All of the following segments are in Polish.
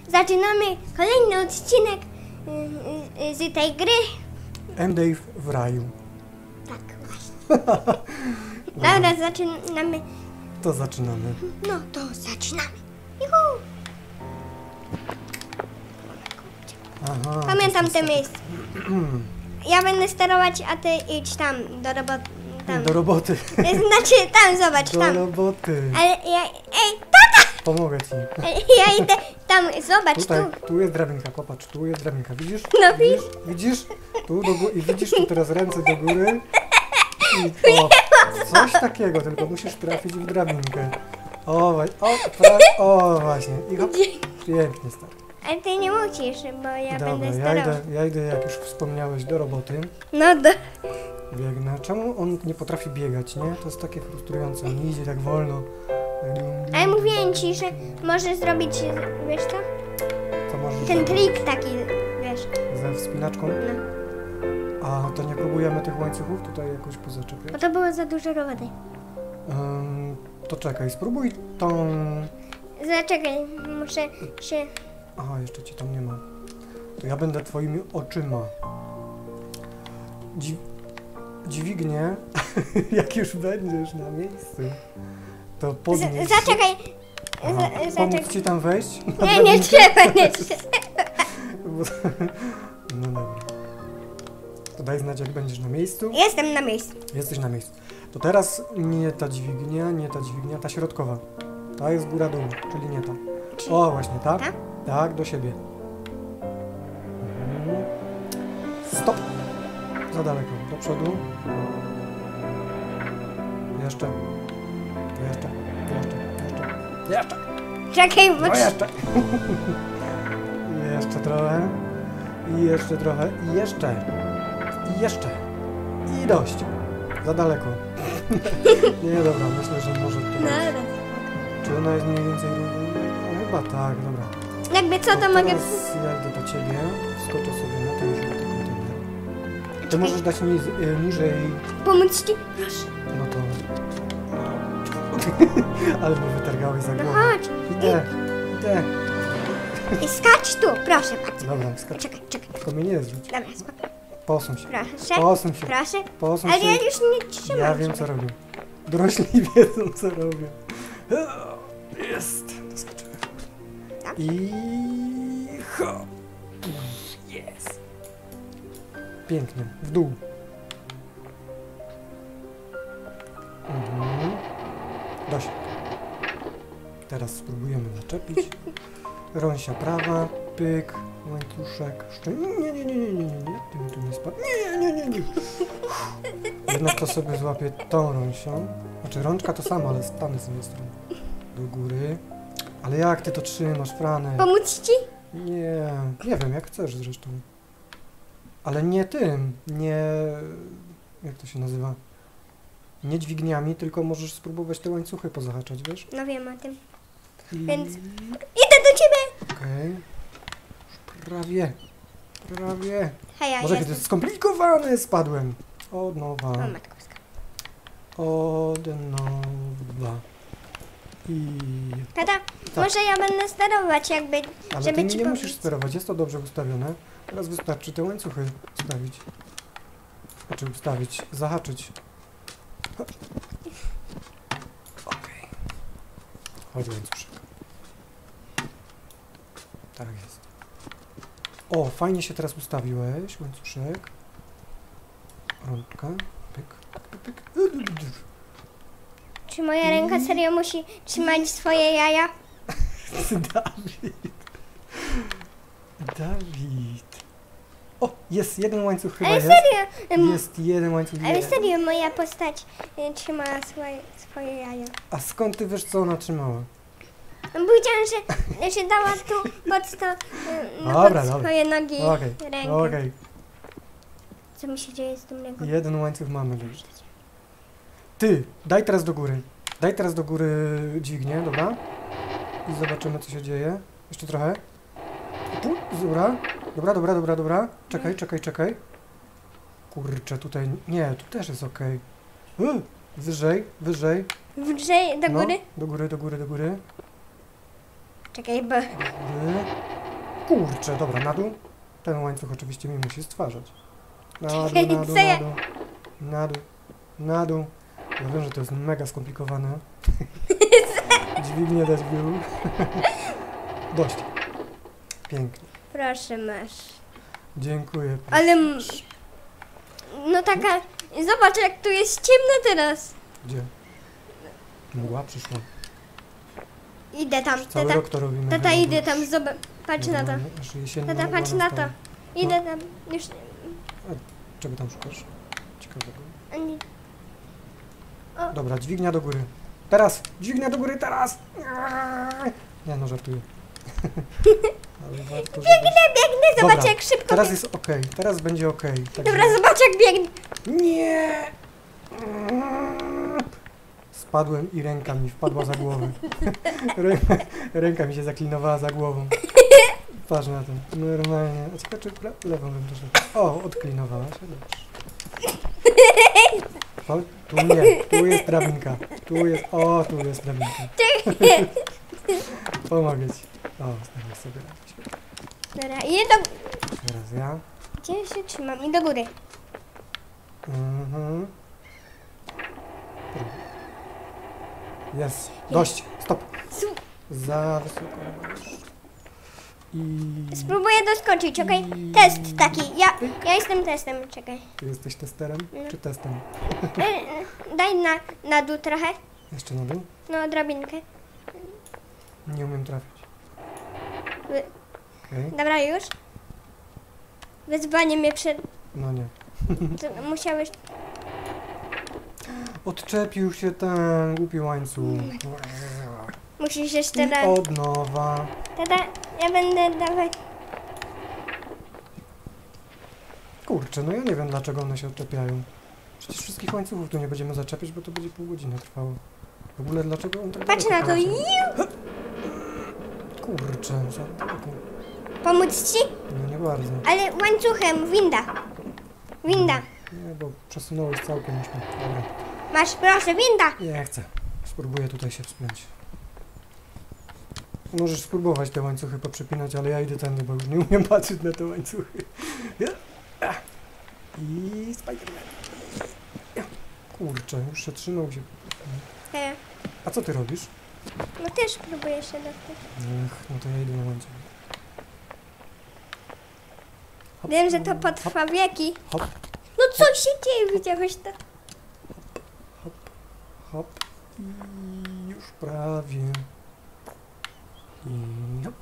zaczynamy kolejny odcinek z tej gry. M-Dave w raju. Tak, właśnie. Dobra, zaczynamy. To zaczynamy. No, to zaczynamy. Juhu! Aha, Pamiętam to te jest miejsce. Ja będę sterować, a ty idź tam, do roboty. Tam. Do roboty. Znaczy, tam, zobacz, Do tam. roboty. Ale ja... Ej, tata! Pomogę ci. Ja idę tam, zobacz, Tutaj, tu. tu jest drabinka, popatrz, tu jest drabinka, widzisz? No widzisz? Widzisz? Tu do góry, i widzisz tu teraz ręce do góry. I o, coś takiego, tylko musisz trafić w drabinkę. O, właśnie. I hop, pięknie, stary. Ale ty nie musisz, bo ja Dobra, będę sterować. ja idę, jak już wspomniałeś, do roboty. No do... Biegnę. Czemu on nie potrafi biegać, nie? To jest takie frustrujące. On idzie tak wolno. Ale mówiłem ci, że możesz zrobić, wiesz co? To możesz Ten zrobić trik taki, wiesz. ze wspinaczką. No. A to nie próbujemy tych łańcuchów tutaj jakoś Bo pozaczepiać? to było za dużo roboty. To czekaj, spróbuj tą... Zaczekaj, muszę się... Aha, jeszcze ci tam nie ma. To ja będę twoimi oczyma. Dźwignię, jak już będziesz na miejscu, to podnieś... Zaczekaj. Aha, pomóc ci tam wejść? Nie trzeba, nie trzeba. No dobra. To daj znać, jak będziesz na miejscu. Jestem na miejscu. Jesteś na miejscu. To teraz nie ta dźwignia, ta środkowa. Ta jest góra-dół, czyli nie ta. O, właśnie ta. Ta? Tak, do siebie. Stop! Za daleko. Do przodu. Jeszcze. Czekaj, bo... No jeszcze. Jeszcze trochę. I jeszcze trochę. I jeszcze. I jeszcze. I dość. Za daleko. Nie, dobra, myślę, że może to... No, dobra. Czy ona jest mniej więcej... No, chyba tak, dobra. Jakby co, to No mogę... teraz ja idę do ciebie. Wskoczę sobie na ten żółty kontener. Ty możesz dać niżej... Pomóc ci? Proszę. No to... Ale mnie wytargałeś za No głowę. chodź. Idę. I skacz tu, proszę bardzo. Dobra, skacz. Czekaj. Tylko mnie nie zrzuć. Dobra, spokojnie. Posuń się. Proszę. Posuń się. Proszę. Posuń Ale się. ja już nie trzymam. Ja wiem, co robię. Dorośli wiedzą, co robią. Jest. Doskoczyłem. Tak? I... Ho. Jest. Pięknie. W dół. Dość. Teraz spróbujemy zaczepić. Rąsia prawa, pyk, łańcuszek, Nie. Ty mi tu nie spadł. Nie. Jednak to sobie złapię tą rąsią. Znaczy rączka to samo, ale stany z jednej strony. Do góry. Ale jak ty to trzymasz, Franek? Pomóc ci? Nie wiem, jak chcesz zresztą. Ale nie tym, nie... Jak to się nazywa? Nie dźwigniami, tylko możesz spróbować te łańcuchy pozahaczać, wiesz? No wiem o tym. I... Więc idę do ciebie! Okej. Prawie. Hej, ja Może jestem. kiedy jest skomplikowane, spadłem. Od nowa. O, matko boska. Od nowa. I... Tata, Tak. może ja będę sterować jakby, Ale żeby ty ci nie pomóc. musisz sterować, jest to dobrze ustawione. Teraz wystarczy te łańcuchy ustawić. Znaczy ustawić, zahaczyć. Okej. Chodź łańcuszek. Tak jest. O, fajnie się teraz ustawiłeś, łańcuszek. Rączka. Pyk. Czy moja ręka serio musi trzymać swoje jaja? Dawid. O, jest jeden łańcuch chyba Ale jest. serio, Jest jeden łańcuch. ale jest. serio moja postać trzyma swoje jaja. A skąd ty wiesz, co ona trzymała? No, bo widziałam, że się dała tu pod to, no, Dobra, pod dobra. swoje nogi rękę. Okej. Co mi się dzieje z tym ręką? Jeden łańcuch mamy już. Ty, daj teraz do góry dźwignię, dobra? I zobaczymy, co się dzieje. Jeszcze trochę. Dobra. Czekaj. Kurczę, tutaj... Nie, tu też jest okej. Wyżej. Wyżej, do góry? No, do góry. Czekaj, bo... Góry. Kurczę, dobra, na dół. Ten łańcuch oczywiście mi musi stwarzać. Na dół, na dół, Co ja- na dół. Na dół, na dół. Ja wiem, że to jest mega skomplikowane. Dźwignię dać w dół. Dość. Pięknie. Proszę, masz. Dziękuję. Ale... No taka... Zobacz, jak tu jest ciemno teraz. Gdzie? Mgła przyszła. Idę tam, Cały tata. rok to robimy. Tata, chyba, idę bo tam, zobacz. Patrz na to. normalnie aż jesienna Tata, mgła patrz na to. nastała. Idę tam. Już... Czego tam szukasz? Ciekawego. Ani... Dobra, dźwignia do góry. Teraz! Dźwignia do góry, teraz! Nie no, żartuję. Ale warto, żebyś... Biegnę, zobacz Dobra, jak szybko... Teraz jest okej, teraz będzie okej. Także- Dobra, zobacz jak biegnę. Nie! Spadłem i ręka mi wpadła za głowę. Ręka mi się zaklinowała za głową. Patrz na to. Normalnie. A ciekawe, czy lewą bym też... O, odklinowała się. Dobrze. O, tu nie. Tu jest drabinka. Tu jest... O, tu jest drabinka. Pomogę ci. O, zdajesz sobie radzić. Dobra, idę do... Teraz ja. Gdzie się trzymam? I do góry. Mhm. Jest. Dość. Stop. Su- Za wysoko. I... Spróbuję doskoczyć, okej? I- Test taki. Ja jestem testem, czekaj. Ty jesteś testerem? No. Czy testem? Daj na dół trochę. Jeszcze na dół? No, drabinkę. Nie umiem trafić. Wy- Okej. Dobra, już. Wyzwanie mnie przed... No nie. to musiałeś... Odczepił się ten głupi łańcuch. Musisz jeszcze I raz... od nowa. Tata, ja będę dawać... Kurczę, no ja nie wiem, dlaczego one się odczepiają. Przecież wszystkich łańcuchów tu nie będziemy zaczepiać, bo to będzie pół godziny trwało. W ogóle dlaczego on tak Patrz na daleko to. poleciał? Kurczę, za daleko. Pomóc ci? No nie bardzo. Ale łańcuchem, winda. Winda. Nie, bo przesunąłeś całkiem już mnie. Dobra. Masz, proszę, winda. Nie chcę. Spróbuję tutaj się wspiąć. Możesz spróbować te łańcuchy poprzepinać, ale ja idę tędy, bo już nie umiem patrzeć na te łańcuchy. Ja. I Spiderman. Ja. Kurczę, już się trzymał się. E, A co ty robisz? No też próbuję się dostać. No to ja idę na łańcuch. Hop, Wiem, że to potrwa wieki. Hop, No co się dzieje? Widziałeś to? hop. I już prawie. I hop.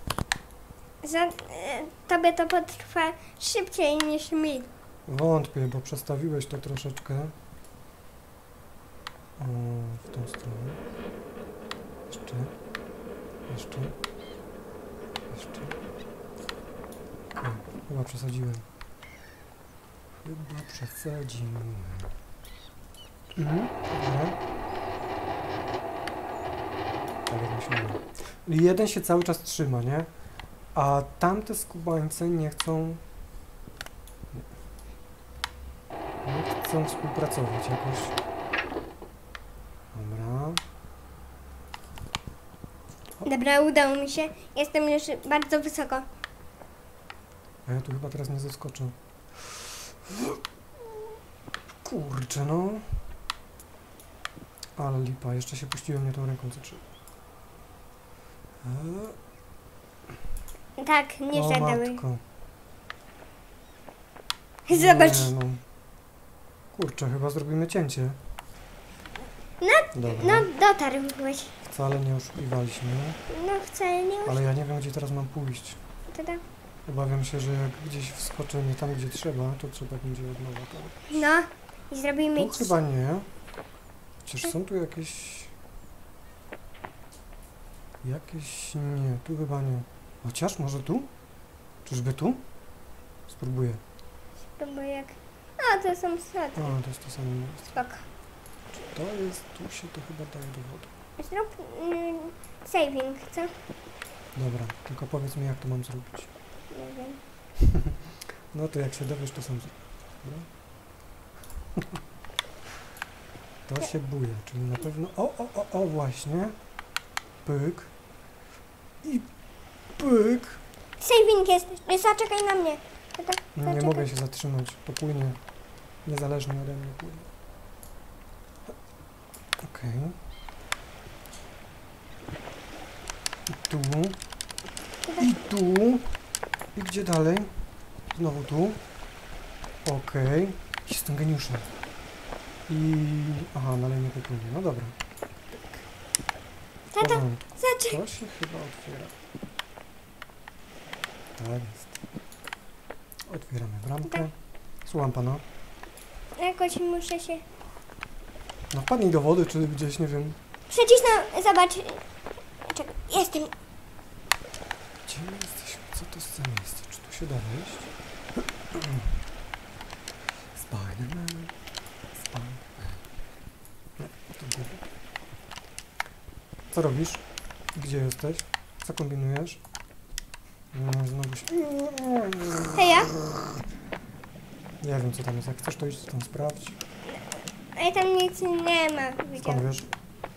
Tobie to potrwa szybciej niż mi. Wątpię, bo przestawiłeś to troszeczkę. O, w tą stronę. Jeszcze. Jeszcze. Jeszcze. Okej, chyba przesadziłem. Chyba przesadziłem. Dobra. Tak jak myślałem. Jeden się cały czas trzyma, nie? A tamte skubańce nie chcą... Nie chcą współpracować jakoś. Dobra. Dobra, udało mi się. Jestem już bardzo wysoko. A ja tu chyba teraz nie zaskoczę. Kurczę, no. Ale lipa, jeszcze się puściłem nie tą ręką, co trzeba. Tak, nie O zadały. matko. Zobacz. Nie, no. Kurczę, chyba zrobimy cięcie. Dobra. No, dotarłeś. Wcale nie oszukiwaliśmy, No, wcale nie ale ja nie wiem, gdzie teraz mam pójść. Tata. Obawiam się, że jak gdzieś wskoczę nie tam, gdzie trzeba, to trzeba będzie od nowa. Tak? No, i zrobimy... Tu chyba nie. Chociaż są tu jakieś... Jakieś... Nie, tu chyba nie. Chociaż może tu? Czyżby tu? Spróbuję. Bo jak... A, to są O, schody. to jest to samo miejsce. Spoko. Czy to jest... Tu się to chyba daje do wody. Zrób saving, co? Dobra, tylko powiedz mi, jak to mam zrobić. Nie wiem. No to jak się dowiesz, to sam zrób. Dobra? To się buja, czyli na pewno... O, właśnie. Pyk. I pyk. Saving jest. Zaczekaj na mnie. Nie Zaczekaj. mogę się zatrzymać, popłynie. Niezależnie ode mnie płynie. Okej. I tu. I tu. I gdzie dalej? Znowu tu. Okej. Jestem geniuszem. I... Aha, dalej nie popłynie. No dobra. Tata, Porządku. zaczekaj. To się chyba otwiera. Tak jest. Otwieramy bramkę. Słucham pana. Jakoś muszę się... No wpadnij do wody, czy gdzieś, nie wiem. Przycisnę, zobacz. Czekaj, jestem. Gdzie my jesteśmy? Co to jest za miejsce? Czy tu się da wejść? Spiderman. Spiderman. Nie, to głupi. Co robisz? Gdzie jesteś? Co kombinujesz? No, znowu się... Hej, ja? Nie wiem, co tam jest. Jak chcesz, to idź tam sprawdź. Ale tam nic nie ma. Skąd Widziałam. wiesz?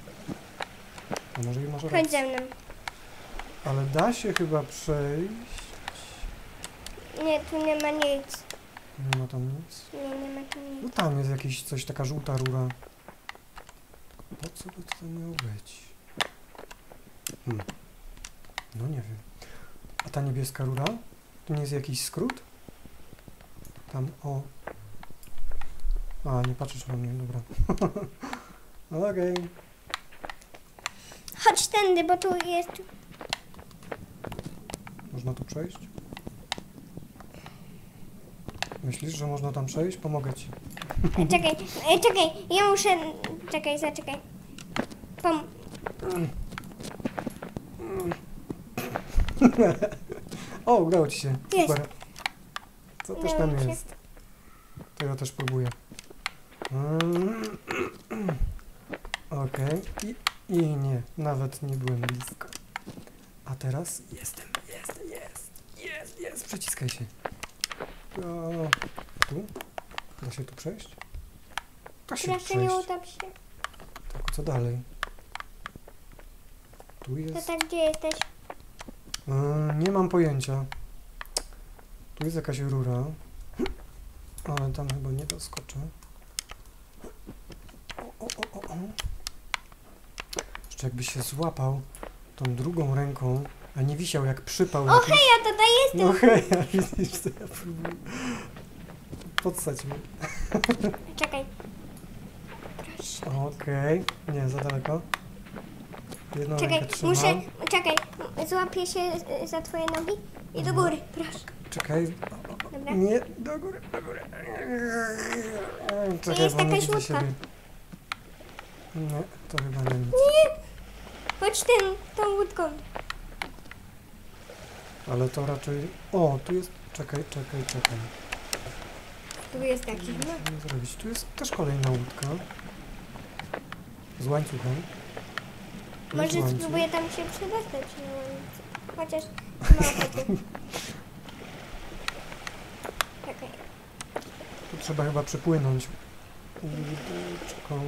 A może i masz Chodź rację. ze mną. Ale da się chyba przejść. Nie, tu nie ma nic. Nie ma tam nic. Nie ma tu No nic. tam jest jakieś coś, taka żółta rura. Po co by to miało być? No nie wiem. A ta niebieska rura? To nie jest jakiś skrót? Tam, o. A, nie patrzysz na mnie, dobra. Okej. Chodź tędy, bo tu jest... Można tu przejść? Myślisz, że można tam przejść? Pomogę ci. Czekaj, czekaj, ja muszę... Czekaj, zaczekaj. O, udało ci się. Jest. Super. Co też Udało tam mi się. jest? To ja też próbuję. Okej. I nie, nawet nie byłem blisko. A teraz jestem, jest. Przyciskaj się. O, tu? Da się tu przejść? Da się Proszę, nie przejść. utop się. Tak, co dalej? Tu jest... Tata, gdzie jesteś? Nie mam pojęcia. Tu jest jakaś rura. Ale tam chyba nie doskoczę. O. Jeszcze jakby się złapał tą drugą ręką, a nie wisiał jak przypał. O, hej, ja tutaj jestem. No hej, a widzisz, co ja próbuję. Podsać mnie. Czekaj. Proszę. Okej. Nie, za daleko. Jedną Czekaj, rękę trzymam. muszę... Czekaj, złapię się za twoje nogi i do góry, proszę. Czekaj. Dobra. Nie, do góry. Czekaj, Jest bo nie jakaś widzę łódka. siebie. Nie, to chyba nie nic. Chodź tą łódką. Ale to raczej... O, tu jest... Czekaj. Tu jest taki. No. Co mam zrobić? Tu jest też kolejna łódka. Z łańcuchem. Tu jest Może łańcuch. spróbuję tam się przedostać. No, chociaż ma ochoty. Czekaj. Tu trzeba chyba przepłynąć. Łódeczką.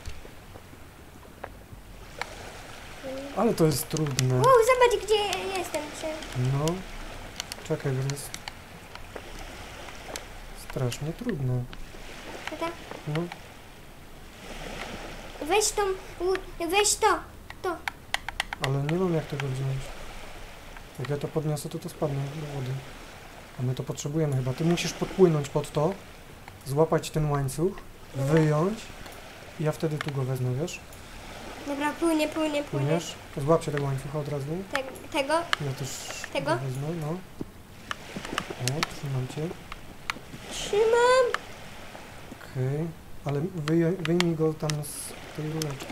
Ale to jest trudne. Wow, zobacz gdzie jestem. No. Czekaj, bo to jest... strasznie trudne. Tata, No. weź to. Ale nie mam jak tego wziąć. Jak ja to podniosę, to spadnie do wody. A my to potrzebujemy chyba. Ty musisz podpłynąć pod to, złapać ten łańcuch, wyjąć i ja wtedy tu go wezmę, wiesz? Dobra, płynie. Płyniesz? To złap się tego łańcucha od razu. Tego? Ja też Tego? go wezmę, no. O, trzymam cię. Trzymam. Okej. Ale wyjmij go tam z tej rureczki.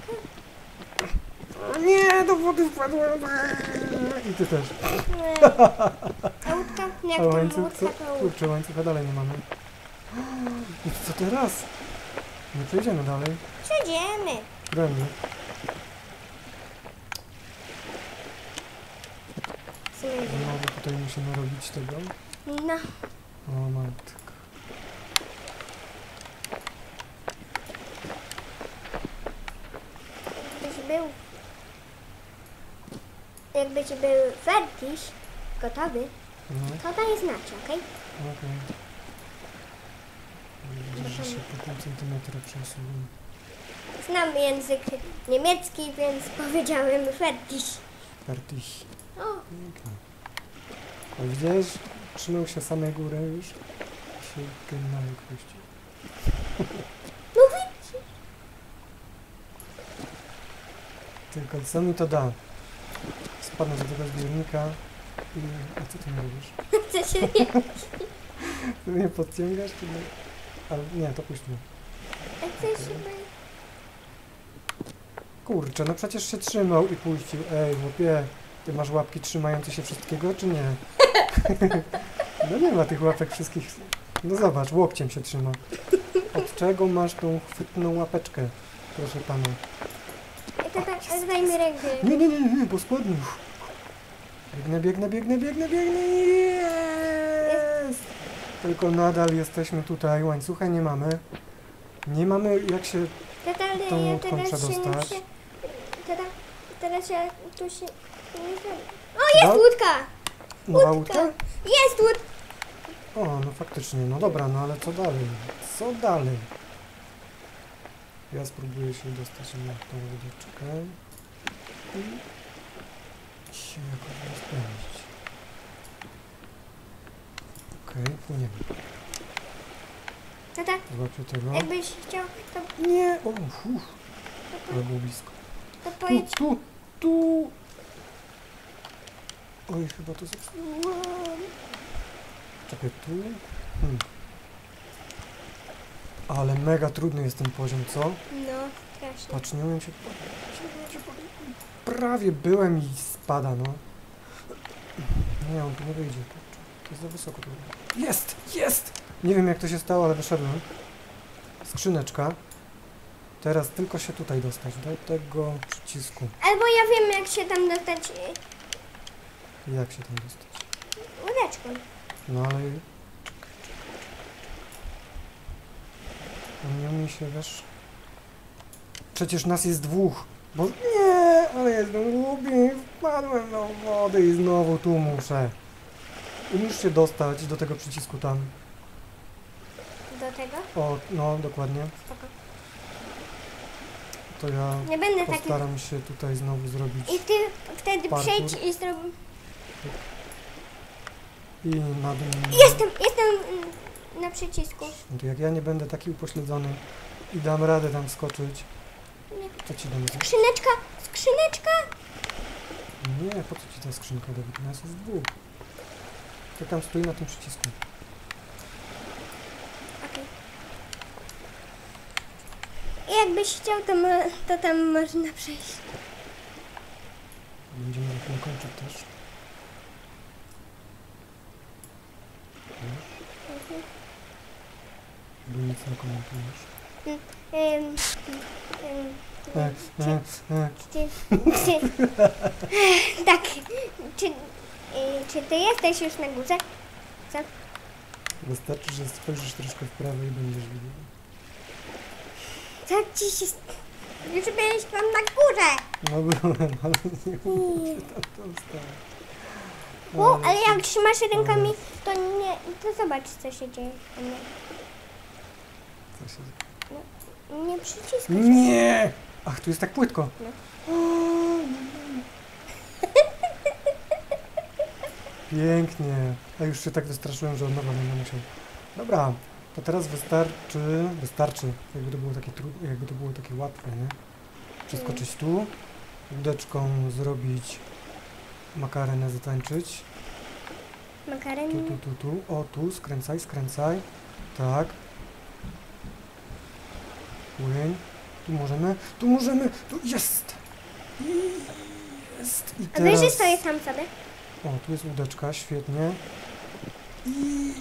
Nie, do wody wpadłem. I ty też. A łódka? Jak A tam łańcuch, łódka co? to łódka. Kurczę, łańcucha dalej nie mamy. I co teraz? Nie przejdziemy dalej. Przejdziemy. Gramy. Znowu tutaj musimy robić tego. No. O matko. Jakbyś był Fertiś, gotowy, No, to daj znać, okej? okej. Widzisz, że się po pół centymetra przesuwam. Znam język niemiecki, więc powiedziałem fertig. Fertig. O, Pięknie. O, widziałeś? Trzymał się samej góry już. Się genialnie puścił. no widzisz. Tylko co mi to da? Spadnę do tego zbiornika i... A co ty mi robisz? Chcę się nie... Ty mnie podciągasz, czy nie? Ale nie, to puść mnie. Chcę się... Kurczę, no przecież się trzymał i puścił. Ej, chłopie, ty masz łapki trzymające się wszystkiego, czy nie? No nie ma tych łapek wszystkich. No zobacz, łokciem się trzyma. Od czego masz tą chwytną łapeczkę? Proszę pana. Daj mi rękę. Nie, bo spadnę. Biegnę. Jest! Tylko nadal jesteśmy tutaj. Łańcucha nie mamy. Nie mamy jak się Tata, ale tą ja łódką teraz się przedostać. muszę... Tata, teraz ja tu się... O, jest No? łódka! Nowa łódka? Jest łódka! O, no faktycznie. No dobra, no ale co dalej? Co dalej? Ja spróbuję się dostać na tą łódeczkę i się jakoś rozpędzić. Okej, płyniemy. Tata, Złapię tego. jakbyś chciał, to, Nie! O, ale było blisko. to pojedź... Tu! Oj, chyba to zepsułem. Czekaj, tu. Ale mega trudny jest ten poziom, co? No, strasznie. Patrz, nie umiem się... Prawie byłem i spada, no. Nie, on tu nie wyjdzie. To jest za wysoko. Jest! Nie wiem, jak to się stało, ale wyszedłem. Skrzyneczka. Teraz tylko się tutaj dostać, do tego przycisku. Albo ja wiem, jak się tam dostać Jak się tam dostać? łódeczką. No ale... On nie umie się, wiesz... Przecież nas jest dwóch. Bo... Nie, ale jestem głupi. Wpadłem do wody i znowu tu muszę. Umiesz się dostać do tego przycisku tam. Do tego? O, no, dokładnie. Spoko. To ja Nie będę taki... postaram się tutaj znowu zrobić. I ty wtedy parkour. przejdź i zrób... I na dół. Jestem na przycisku. No to jak ja nie będę taki upośledzony i dam radę tam skoczyć, Nie. to ci dam. Skrzyneczka! Nie, po co ci ta skrzynka, Dawid? Nas jest dwóch. To tam stoi na tym przycisku. Okej. I jakbyś chciał, to tam można przejść. Będziemy na tym kończyć też. Bo nic nie komentujesz. Tak. Czy ty jesteś już na górze? Co? Wystarczy, że spojrzysz troszkę w prawo i będziesz widział. Co ci się... Już byłeś tam na górze. No byłem, ale nie umiem się tam dostać. O, ale jak trzymasz rękami, to nie... To zobacz, co się dzieje. Co się... Nie przyciskaj się. Nie! Ach, tu jest tak płytko. No. Pięknie. A już się tak wystraszyłem, że od nowa będę musiał. Dobra, to teraz wystarczy, jakby to było takie trudne, jakby to było takie łatwe, nie? Przeskoczyć tu, łódeczką zrobić makarenę, zatańczyć. Makaron. Tu. O, tu, skręcaj. Tak. Płyń. Tu możemy. Tu jest! Jest! I A wiesz, że teraz... stoję sam sobie? O, tu jest łódeczka, świetnie. I...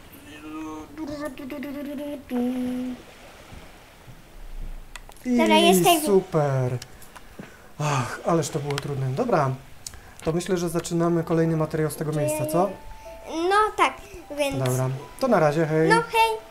Dobra, jesteś. Super! Ach, ależ to było trudne. Dobra, to myślę, że zaczynamy kolejny materiał z tego miejsca, co? No tak, więc... Dobra, to na razie, hej! No hej!